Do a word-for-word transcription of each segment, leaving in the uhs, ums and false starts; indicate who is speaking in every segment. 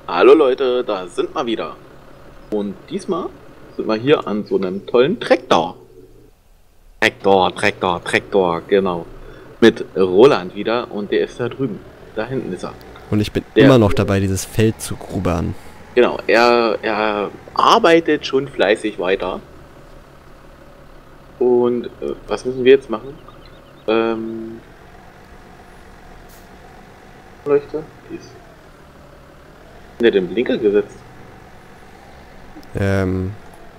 Speaker 1: Hallo Leute, da sind wir wieder. Und diesmal sind wir hier an so einem tollen Traktor. Traktor, Traktor, Traktor, genau. Mit Roland wieder und der ist da drüben. Da hinten ist er.
Speaker 2: Und ich bin
Speaker 1: Der,
Speaker 2: immer noch dabei, dieses Feld zu grubern.
Speaker 1: Genau, er, er arbeitet schon fleißig weiter. Und äh, was müssen wir jetzt machen? Ähm... Leuchte? Die ist hinter den Blinker gesetzt.
Speaker 2: Ähm,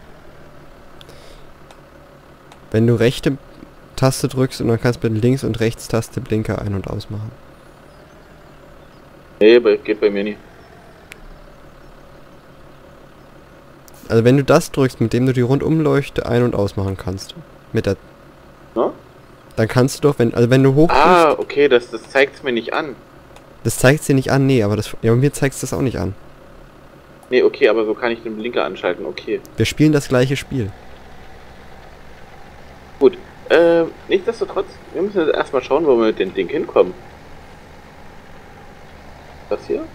Speaker 2: wenn du rechte Taste drückst und dann kannst du mit links und rechts Taste Blinker ein- und ausmachen.
Speaker 1: Nee, aber geht bei mir nicht.
Speaker 2: Also wenn du das drückst, mit dem du die Rundumleuchte ein- und ausmachen kannst. Mit der...
Speaker 1: No?
Speaker 2: Dann kannst du doch, wenn... Also wenn du hoch...
Speaker 1: Ah, okay, das, das zeigt es mir nicht an.
Speaker 2: Das zeigt es dir nicht an, nee, aber das... Ja, und mir zeigt es das auch nicht an.
Speaker 1: Nee, okay, aber so kann ich den Blinker anschalten, okay.
Speaker 2: Wir spielen das gleiche Spiel.
Speaker 1: Gut, äh, nichtsdestotrotz, wir müssen jetzt erstmal schauen, wo wir mit dem Ding hinkommen. Das hier?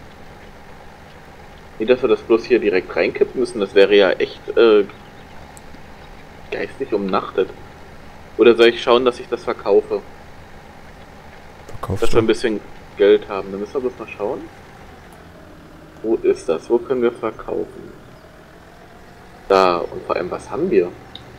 Speaker 1: Nicht, dass wir das bloß hier direkt reinkippen müssen, das wäre ja echt, äh, geistig umnachtet. Oder soll ich schauen, dass ich das verkaufe?
Speaker 2: Verkaufst
Speaker 1: Dass wir ein
Speaker 2: du?
Speaker 1: bisschen Geld haben, dann müssen wir bloß mal schauen. Wo ist das? Wo können wir verkaufen? Da, und vor allem, was haben wir?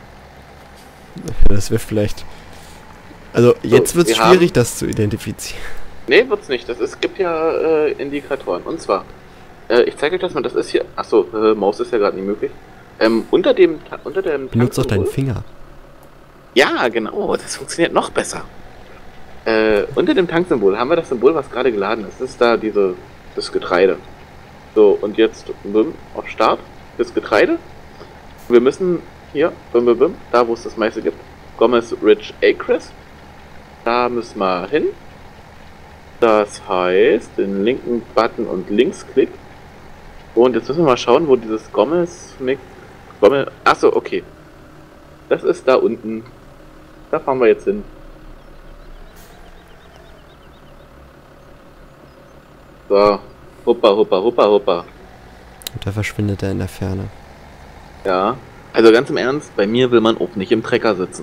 Speaker 2: Das wird vielleicht... Also jetzt wird es
Speaker 1: wir
Speaker 2: schwierig,
Speaker 1: haben-
Speaker 2: das zu identifizieren.
Speaker 1: Nee, wird's nicht. Das ist, es gibt ja äh, Indikatoren. Und zwar, äh, ich zeige euch das mal, das ist hier. Achso, äh, Maus ist ja gerade nicht möglich. Ähm, unter dem Ta- unter dem
Speaker 2: Benutzt doch deinen
Speaker 1: Tanksymbol-
Speaker 2: Finger.
Speaker 1: Ja, genau, das funktioniert noch besser. Äh, unter dem Tanksymbol haben wir das Symbol, was gerade geladen ist. Das ist da diese das Getreide. So, und jetzt bim, auf Start, das Getreide. Wir müssen hier, bim, bim, bim, da wo es das meiste gibt, Gomez Ridge Acres. Da müssen wir hin. Das heißt, den linken Button und Linksklick. Und jetzt müssen wir mal schauen, wo dieses Gomez... Gomez... Achso, okay. Das ist da unten. Da fahren wir jetzt hin. So. Huppa, huppa, huppa, huppa.
Speaker 2: Und da verschwindet er in der Ferne.
Speaker 1: Ja. Also ganz im Ernst, bei mir will man auch nicht im Trecker sitzen.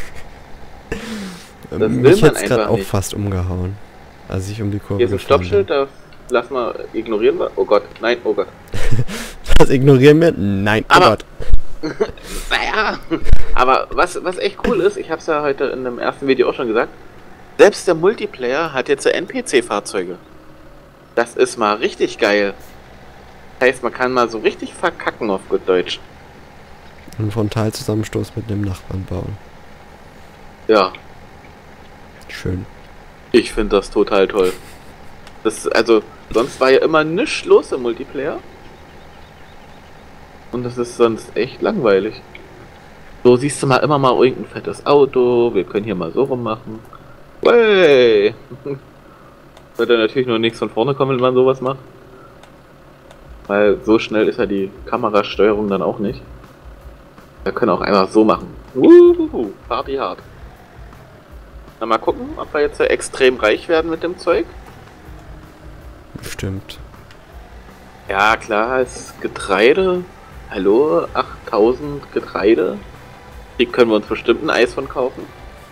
Speaker 1: Das
Speaker 2: Ähm,
Speaker 1: will
Speaker 2: Mich
Speaker 1: man
Speaker 2: hat's gerade
Speaker 1: einfach
Speaker 2: auch
Speaker 1: nicht.
Speaker 2: fast umgehauen, als ich um die Kurve
Speaker 1: Hier ist ein
Speaker 2: gefahren
Speaker 1: Stoppschild, da lassen wir, ignorieren wir. Oh Gott, nein, oh Gott.
Speaker 2: bin. Das ignorieren wir? Nein, oh
Speaker 1: Aber-
Speaker 2: Gott.
Speaker 1: Naja, aber was, was echt cool ist, ich habe es ja heute in dem ersten Video auch schon gesagt, selbst der Multiplayer hat jetzt N P C-Fahrzeuge. Das ist mal richtig geil. Das heißt, man kann mal so richtig verkacken auf gut Deutsch.
Speaker 2: Einen Frontalzusammenstoß mit einem Nachbarn bauen.
Speaker 1: Ja,
Speaker 2: Schön.
Speaker 1: ich finde das total toll. Das, also, sonst war ja immer nichts los im Multiplayer. Und das ist sonst echt langweilig. So siehst du mal immer mal irgendein fettes Auto, wir können hier mal so rummachen. Wey! Wird ja natürlich nur nichts von vorne kommen, wenn man sowas macht. Weil so schnell ist ja die Kamerasteuerung dann auch nicht. Wir können auch einfach so machen. Wuhu, Party hard. Na, mal gucken, ob wir jetzt ja extrem reich werden mit dem Zeug.
Speaker 2: Bestimmt.
Speaker 1: Ja, klar, ist Getreide. Hallo, achttausend Getreide. Die können wir uns bestimmt ein Eis von kaufen.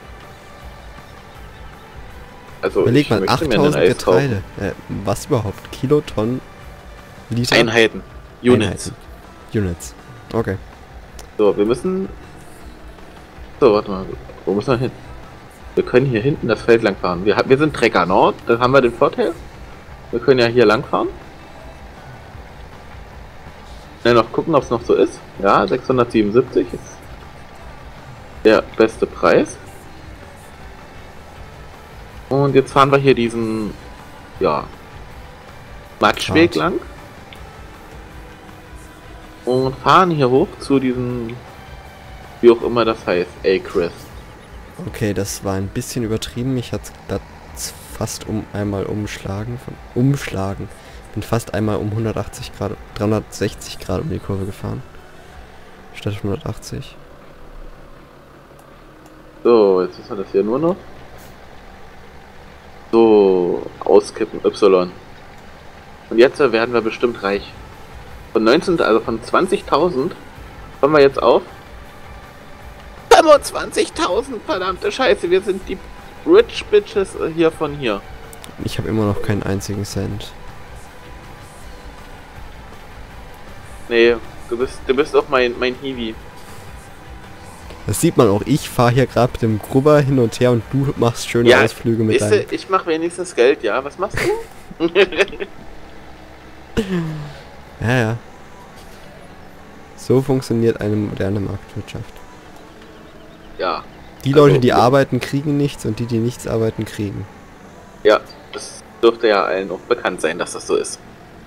Speaker 1: Also,
Speaker 2: Überleg
Speaker 1: ich
Speaker 2: mal,
Speaker 1: möchte mir ein
Speaker 2: achttausend
Speaker 1: Eis
Speaker 2: Getreide. Äh, was überhaupt? Kilotonnen? Liter?
Speaker 1: kaufen. Einheiten. Units.
Speaker 2: Einheiten. Units. Okay.
Speaker 1: So, wir müssen... So, warte mal. Wo müssen wir hin? Wir können hier hinten das Feld lang fahren. Wir, ha- wir sind Trecker Nord, da haben wir den Vorteil. Wir können ja hier lang fahren. Schnell noch gucken, ob es noch so ist. Ja, sechshundertsiebenundsiebzig ist der beste Preis. Und jetzt fahren wir hier diesen, ja, Matschweg
Speaker 2: Pfad.
Speaker 1: lang. Und fahren hier hoch zu diesem, wie auch immer das heißt, Acres.
Speaker 2: Okay, das war ein bisschen übertrieben. Mich hat's grad fast um einmal umschlagen. Von umschlagen. Bin fast einmal um hundertachtzig Grad, dreihundertsechzig Grad um die Kurve gefahren. Statt hundertachtzig.
Speaker 1: So, jetzt ist das hier nur noch. So, auskippen, Y. Und jetzt äh, werden wir bestimmt reich. Von neunzehn, also von zwanzigtausend kommen wir jetzt auf fünfundzwanzigtausend, verdammte Scheiße, wir sind die Rich Bitches hier von hier.
Speaker 2: Ich habe immer noch keinen einzigen Cent.
Speaker 1: Nee, du bist, du bist auch mein, mein Hiwi.
Speaker 2: Das sieht man auch. Ich fahre hier gerade mit dem Grubber hin und her und du machst schöne
Speaker 1: Ja,
Speaker 2: Ausflüge mit
Speaker 1: weißt
Speaker 2: deinem...
Speaker 1: du, ich mache wenigstens Geld, ja. Was machst du?
Speaker 2: Ja, ja. So funktioniert eine moderne Marktwirtschaft.
Speaker 1: Ja.
Speaker 2: Die
Speaker 1: Also,
Speaker 2: Leute, die arbeiten, kriegen nichts und die, die nichts arbeiten, kriegen.
Speaker 1: Ja, das dürfte ja allen auch bekannt sein, dass das so ist.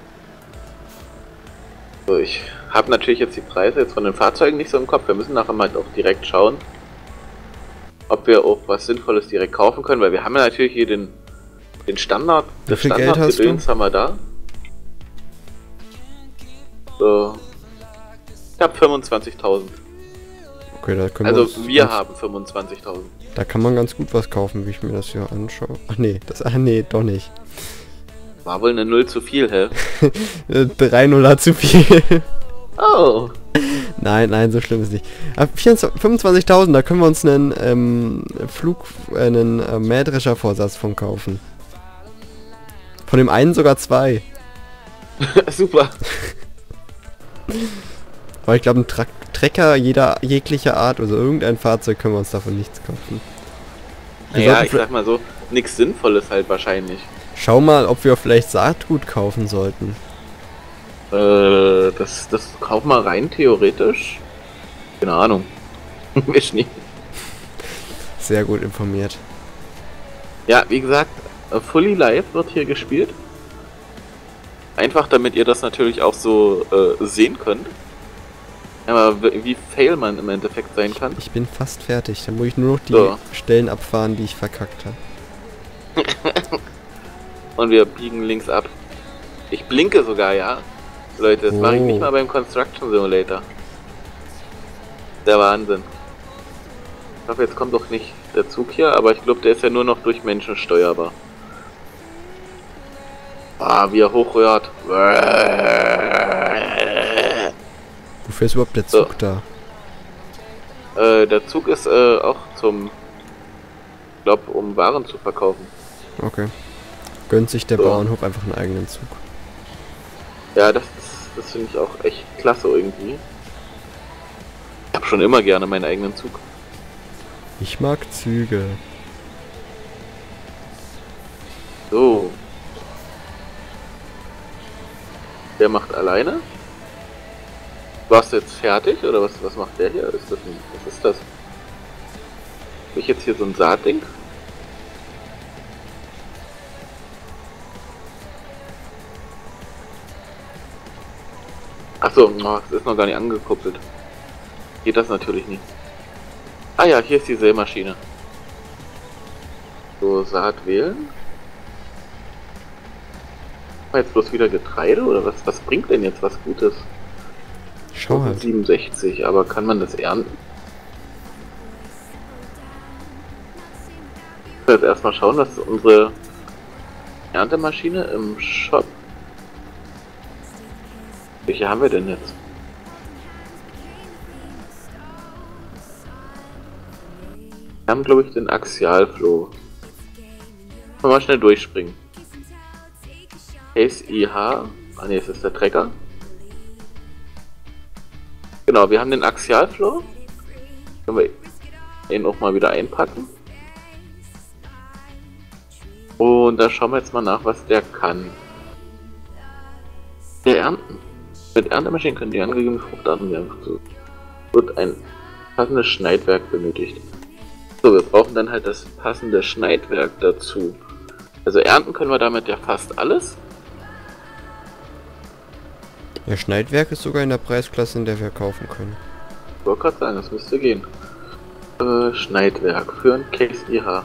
Speaker 1: So, ich habe natürlich jetzt die Preise jetzt von den Fahrzeugen nicht so im Kopf. Wir müssen nachher mal auch direkt schauen, ob wir auch was Sinnvolles direkt kaufen können, weil wir haben ja natürlich hier den, den Standard,
Speaker 2: Wie
Speaker 1: das
Speaker 2: viel Geld hast du?
Speaker 1: Standardgedöns haben wir da. So. Ich habe fünfundzwanzigtausend.
Speaker 2: Okay, da können
Speaker 1: Also
Speaker 2: wir uns,
Speaker 1: wir
Speaker 2: uns,
Speaker 1: haben fünfundzwanzigtausend.
Speaker 2: Da kann man ganz gut was kaufen, wie ich mir das hier anschaue. Ach nee, das... Ach nee, doch nicht.
Speaker 1: War wohl eine Null zu viel, hä?
Speaker 2: drei Nuller zu viel.
Speaker 1: Oh.
Speaker 2: Nein, nein, so schlimm ist nicht. Ab fünfundzwanzigtausend, da können wir uns einen ähm, Flug, äh, einen äh, Mähdrescher-Vorsatz von kaufen. Von dem einen sogar zwei.
Speaker 1: Super.
Speaker 2: Aber ich glaube, ein Tra Trecker jeder jeglicher Art, also irgendein Fahrzeug, können wir uns davon nichts kaufen. Wir
Speaker 1: Ja,
Speaker 2: sollten
Speaker 1: ich sag mal so, nichts Sinnvolles halt wahrscheinlich.
Speaker 2: Schau mal, ob wir vielleicht Saatgut kaufen sollten.
Speaker 1: Äh, das, das kauf mal rein theoretisch. Keine Ahnung. Ich nicht.
Speaker 2: Sehr gut informiert.
Speaker 1: Ja, wie gesagt, Fully Live wird hier gespielt. Einfach damit ihr das natürlich auch so äh, sehen könnt. Aber wie fail man im Endeffekt sein kann.
Speaker 2: Ich bin fast fertig. Dann muss ich nur noch die
Speaker 1: So.
Speaker 2: Stellen abfahren, die ich verkackt habe.
Speaker 1: Und wir biegen links ab. Ich blinke sogar, ja. Leute, das
Speaker 2: Oh.
Speaker 1: mache ich nicht mal beim Construction Simulator. Der Wahnsinn. Ich hoffe, jetzt kommt doch nicht der Zug hier, aber ich glaube, der ist ja nur noch durch Menschen steuerbar. Ah, wie er hochrührt.
Speaker 2: Wofür ist überhaupt der
Speaker 1: So.
Speaker 2: Zug da?
Speaker 1: Äh, der Zug ist äh, auch zum... Ich glaube, um Waren zu verkaufen.
Speaker 2: Okay. Gönnt sich der
Speaker 1: So.
Speaker 2: Bauernhof einfach einen eigenen Zug.
Speaker 1: Ja, das, das finde ich auch echt klasse irgendwie. Ich habe schon immer gerne meinen eigenen Zug.
Speaker 2: Ich mag Züge.
Speaker 1: So. Der macht alleine. Warst du jetzt fertig oder was, was macht der hier? Ist das ein, was ist das? Hab ich jetzt hier so ein Saatding? Achso, oh, das ist noch gar nicht angekuppelt. Geht das natürlich nicht. Ah ja, hier ist die Sämaschine. So, Saat wählen. Jetzt bloß wieder Getreide oder was? Was bringt denn jetzt was Gutes?
Speaker 2: Schau halt.
Speaker 1: siebenundsechzig, aber kann man das ernten? Ich will jetzt erstmal schauen, was unsere Erntemaschine im Shop. Welche haben wir denn jetzt? Wir haben, glaube ich, den Axialflow. Mal schnell durchspringen. S I H. Ah ne, es ist der Trecker. Genau, wir haben den Axialflow. Können wir ihn auch mal wieder einpacken. Und da schauen wir jetzt mal nach, was der kann. Der Ernten. Mit Erntemaschinen können die angegebene Fruchtarten werden. So wird ein passendes Schneidwerk benötigt. So, wir brauchen dann halt das passende Schneidwerk dazu. Also ernten können wir damit ja fast alles.
Speaker 2: Der Schneidwerk ist sogar in der Preisklasse, in der wir kaufen können.
Speaker 1: Ich wollte gerade sagen, das müsste gehen. Äh, Schneidwerk für ein Case I H.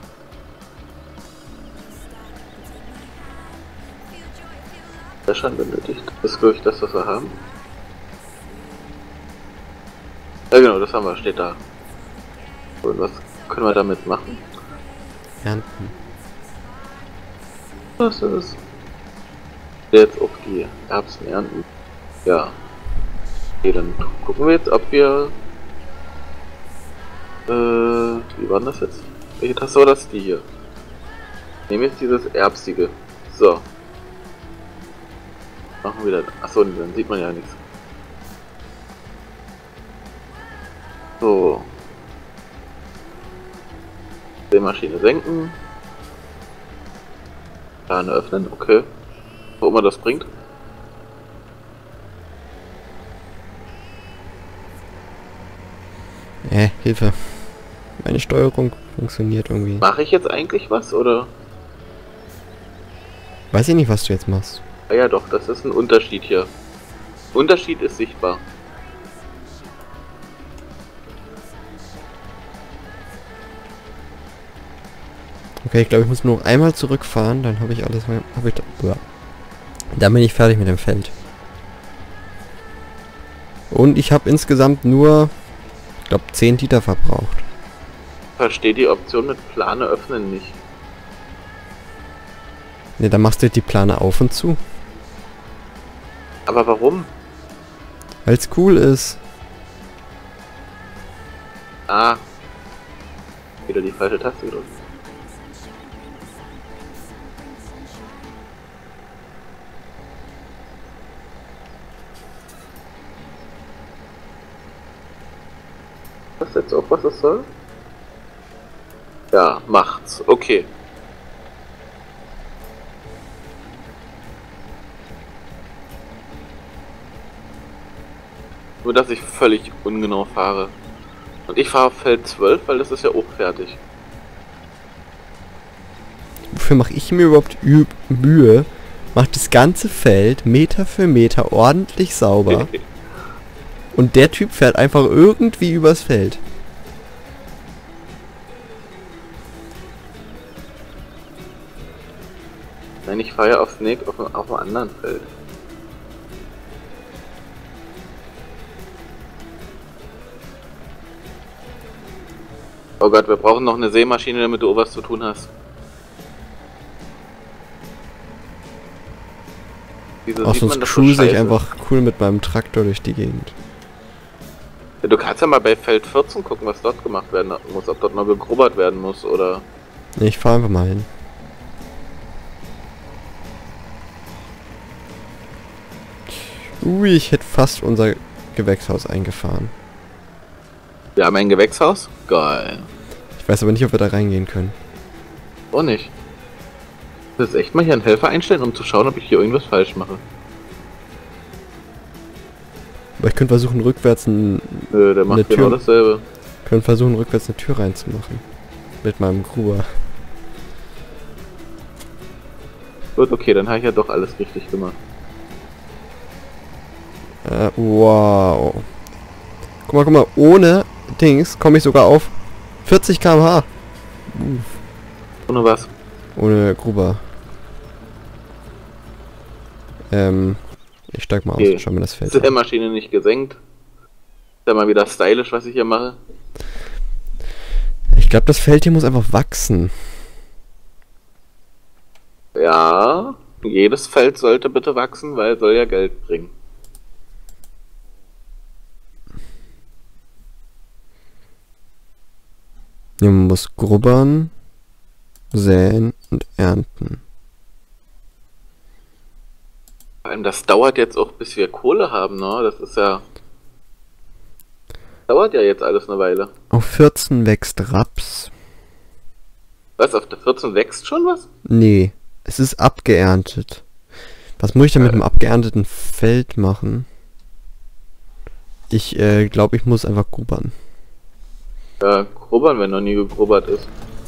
Speaker 1: Das schon benötigt. Das ist, glaube ich, das, was wir haben. Ja genau, das haben wir, steht da. Und was können wir damit machen?
Speaker 2: Ernten.
Speaker 1: Was ist es? Jetzt auf die Erbsen ernten. Ja. Okay, dann gucken wir jetzt, ob wir... Äh, wie war denn das jetzt? Welche Taste war das? Die hier. Nehmen jetzt dieses Erbsige. So. Machen wir dann. Achso, dann sieht man ja nichts. So. Drehmaschine senken. Plane öffnen, okay. Wo immer das bringt.
Speaker 2: Äh, Hilfe. Meine Steuerung funktioniert irgendwie.
Speaker 1: Mache ich jetzt eigentlich was, oder?
Speaker 2: Weiß ich nicht, was du jetzt machst.
Speaker 1: Ah ja doch, das ist ein Unterschied hier. Unterschied ist sichtbar.
Speaker 2: Okay, ich glaube, ich muss nur noch einmal zurückfahren, dann habe ich alles... Hab ich da, ja. Dann bin ich fertig mit dem Feld. Und ich habe insgesamt nur, ich glaube, zehn Liter verbraucht.
Speaker 1: Verstehe die Option mit Plane öffnen nicht.
Speaker 2: Ne, dann machst du die Plane auf und zu.
Speaker 1: Aber warum?
Speaker 2: Weil's cool ist.
Speaker 1: Ah. Wieder die falsche Taste gedrückt. Was jetzt auch, was es soll? Ja, macht's. Okay. Nur, dass ich völlig ungenau fahre. Und ich fahre auf Feld zwölf, weil das ist ja auch fertig.
Speaker 2: Wofür mache ich mir überhaupt Ü Mühe? Mach das ganze Feld Meter für Meter ordentlich sauber. Und der Typ fährt einfach irgendwie übers Feld.
Speaker 1: Nein, ich fahre ja auf Snake auf, auf einem anderen Feld. Oh Gott, wir brauchen noch eine Sämaschine, damit du was zu tun hast. Wieso
Speaker 2: Auch
Speaker 1: sieht man
Speaker 2: sonst
Speaker 1: das so
Speaker 2: cruise ich
Speaker 1: scheiße?
Speaker 2: einfach cool mit meinem Traktor durch die Gegend.
Speaker 1: Ja, du kannst ja mal bei Feld vierzehn gucken, was dort gemacht werden muss, ob dort noch gegrubbert werden muss oder...
Speaker 2: Nee, ich fahre einfach mal hin. Ui, ich hätte fast unser Gewächshaus eingefahren.
Speaker 1: Wir haben ein Gewächshaus? Geil.
Speaker 2: Ich weiß aber nicht, ob wir da reingehen können.
Speaker 1: Oh nicht. Das ist echt mal hier einen Helfer einstellen, um zu schauen, ob ich hier irgendwas falsch mache.
Speaker 2: Aber ich könnte versuchen, rückwärts ein,
Speaker 1: Nö, der macht
Speaker 2: eine
Speaker 1: genau
Speaker 2: Tür,
Speaker 1: dasselbe.
Speaker 2: könnte versuchen, rückwärts eine Tür reinzumachen. Mit meinem Gruber.
Speaker 1: Gut, okay, dann habe ich ja doch alles richtig gemacht.
Speaker 2: Äh, wow. Guck mal, guck mal, ohne Dings komme ich sogar auf vierzig Kilometer pro Stunde. Uff.
Speaker 1: Ohne was?
Speaker 2: Ohne Gruber. Ähm, ich steig mal aus
Speaker 1: Okay.
Speaker 2: und schau mir das Feld
Speaker 1: Ist der
Speaker 2: an.
Speaker 1: Maschine nicht gesenkt? Ist ja mal wieder stylisch, was ich hier mache.
Speaker 2: Ich glaube, das Feld hier muss einfach wachsen.
Speaker 1: Ja, jedes Feld sollte bitte wachsen, weil soll ja Geld bringen.
Speaker 2: Ja, man muss grubbern, säen und ernten.
Speaker 1: Vor allem, das dauert jetzt auch, bis wir Kohle haben, ne? Das ist ja... Dauert ja jetzt alles eine Weile.
Speaker 2: Auf vierzehn wächst Raps.
Speaker 1: Was, auf der vierzehn wächst schon was?
Speaker 2: Nee, es ist abgeerntet. Was muss ich denn mit dem abgeernteten Feld machen? Ich äh, glaube, ich muss einfach grubbern.
Speaker 1: Ja, grubbern, wenn noch nie gegrubbert ist.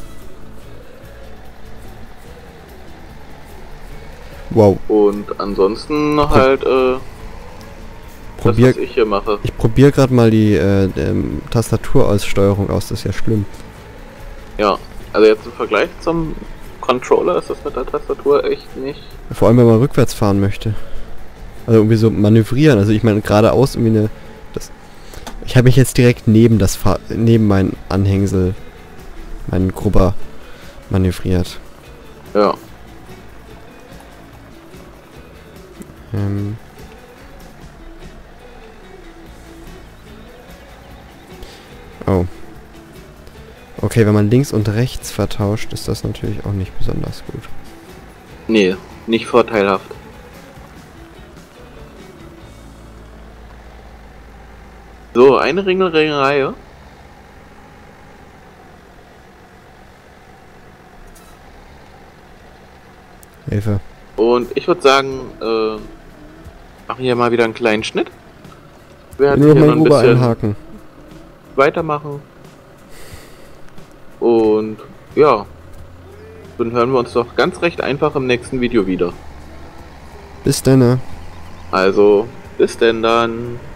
Speaker 2: Wow.
Speaker 1: Und ansonsten halt, äh...
Speaker 2: Probier,
Speaker 1: das, was ich hier mache.
Speaker 2: ich probiere gerade mal die äh, ähm, Tastaturaussteuerung aus, das ist ja schlimm.
Speaker 1: Ja, also jetzt im Vergleich zum Controller ist das mit der Tastatur echt nicht...
Speaker 2: Vor allem, wenn man rückwärts fahren möchte. Also irgendwie so manövrieren, also ich meine geradeaus irgendwie eine... Das, ich habe mich jetzt direkt neben das Fahr neben meinen Anhängsel, meinen Grubber manövriert.
Speaker 1: Ja.
Speaker 2: Ähm. Oh. Okay, wenn man links und rechts vertauscht, ist das natürlich auch nicht besonders gut.
Speaker 1: Nee, nicht vorteilhaft. So, eine Ringelreihe.
Speaker 2: Hilfe.
Speaker 1: Und ich würde sagen, äh, machen hier mal wieder einen kleinen Schnitt. Wir werden
Speaker 2: Nur noch
Speaker 1: hier
Speaker 2: mal
Speaker 1: noch ein
Speaker 2: Ober
Speaker 1: bisschen
Speaker 2: einhaken.
Speaker 1: weitermachen. Und ja, dann hören wir uns doch ganz recht einfach im nächsten Video wieder.
Speaker 2: Bis dann.
Speaker 1: Also, bis denn dann.